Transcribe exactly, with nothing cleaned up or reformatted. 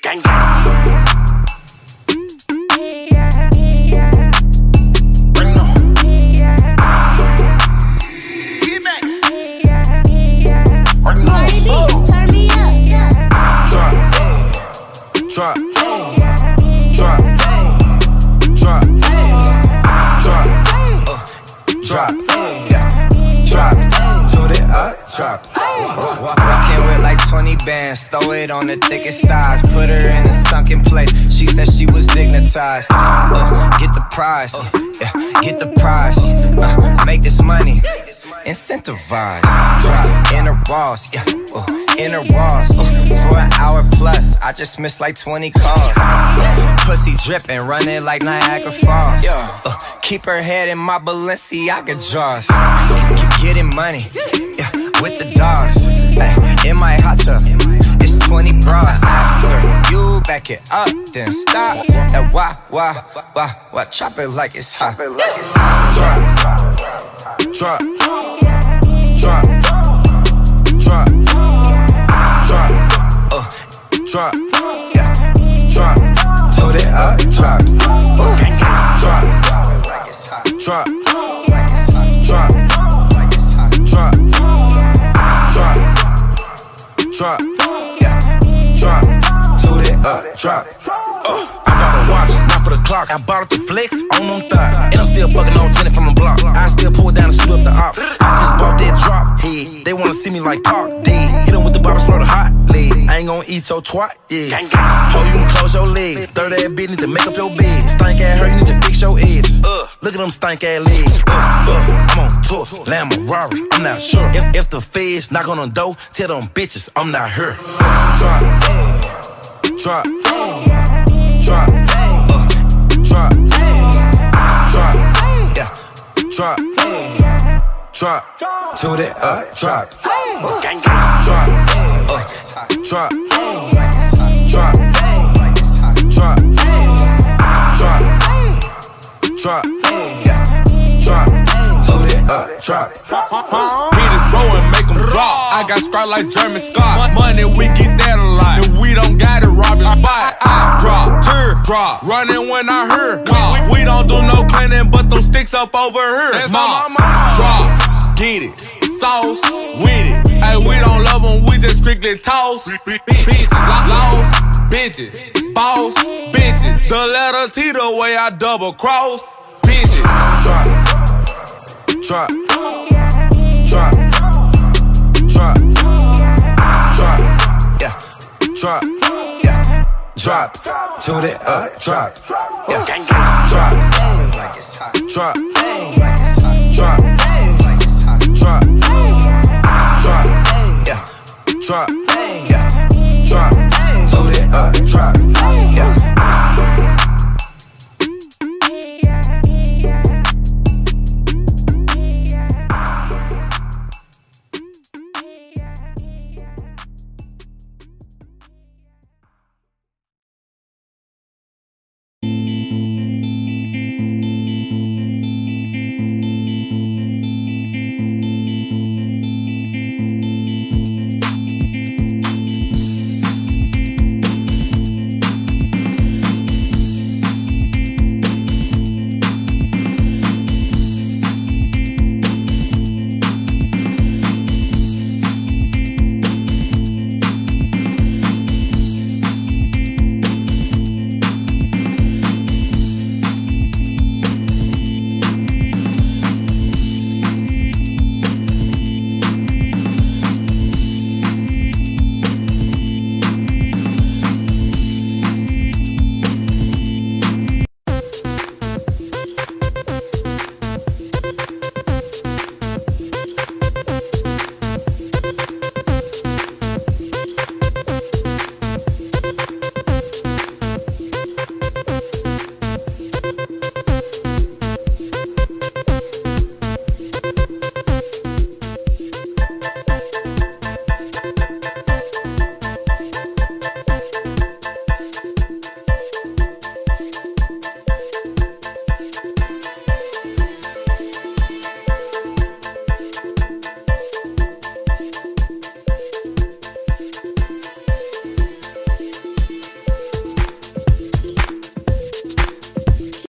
Gang, gang. Bring it on. Get back. Bring it on. Turn me up. Drop. Drop. Drop. Drop. Drop. Drop. Drop. Toot it up. Drop. Walking with like twenty bands, throw it on the thickest thighs, put her in a sunken place. She said she was dignitized. Uh, get the prize, uh, yeah, get the prize. Uh, make this money, incentivize. Drop in her walls, yeah, uh, in her walls. Uh, for an hour plus, I just missed like twenty calls. Uh, pussy dripping, running like Niagara Falls. Uh, keep her head in my Balenciaga drawers. Keep getting money, yeah, with the dogs. Ay, in my hot tub, it's twenty bras. After you back it up, then stop. And why, why, why, why? Chop it like it's hot. Drop. Drop. Drop. Drop. Drop. Uh, drop. Yeah. Drop. Toot it up. Drop. Uh, drop. Drop. Drop. Drop. Drop. Drop. Yeah. Drop. Toot it up. Drop. Uh, I bought a watch, not for the clock. I bought it to flex on them thighs. And I'm still fucking on Jenny from the block. I still pull down and shoot up the ops. I just bought that drop head. They wanna see me like Park dead. Hit them with the bobber, slow the hot leg. I ain't gonna eat your twat, yeah. Ho, you can close your legs. Third ass bitch need to make up your bed. Stank ass her, you need to fix your edge. Uh, look at them stank ass legs. Uh, uh, I'm on tour, Lamb Rari. I'm not sure if, if the feds knock on the door. Tell them bitches I'm not her. Drop, drop, drop, uh, drop, drop, yeah, drop, drop, toot it up, drop, uh, gang, gang, drop, uh, drop, drop, drop, drop, drop, yeah, drop, toot it up, drop. Hit this row and make them drop. I got scratched like German Scott. Money, we get that a lot. If we don't got it, rob your spot. I drop, tear, drop. Running when I heard call. We, we don't do no cleaning, but them sticks up over here. That's my mama. Drop, get it. Sauce, with it. Hey, we don't love them, we just strictly toss. Bitches, lost, bitches, boss, bitches. The letter T the way I double cross. Bitches. Drop, drop, drop, drop, drop, yeah, drop, yeah, drop, toot it up, drop, yeah, drop, drop,